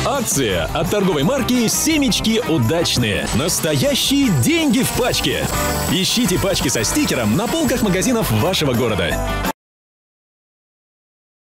Акция от торговой марки «Семечки удачные». Настоящие деньги в пачке. Ищите пачки со стикером на полках магазинов вашего города.